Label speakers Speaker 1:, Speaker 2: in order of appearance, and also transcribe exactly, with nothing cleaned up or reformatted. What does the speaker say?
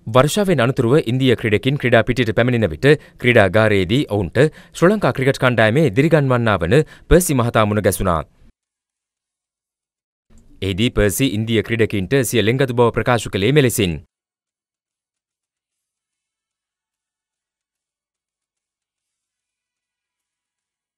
Speaker 1: වර්ෂාවෙන් අනතුරුව ඉන්දිය ක්‍රීඩකින් ක්‍රීඩා පිටියට පැමිණෙන විට ක්‍රීඩාගාරයේදී ඔවුන්ට ශ්‍රී ලංකා ක්‍රිකට් කණ්ඩායමේ දිරිගන්වන්නා වන පර්සි මහතා මුණ ගැසුණා. එහිදී පර්සි ඉන්දිය ක්‍රීඩකින්ට සිය ලෙන්ගතු බව ප්‍රකාශ කළේ මෙලෙසින්.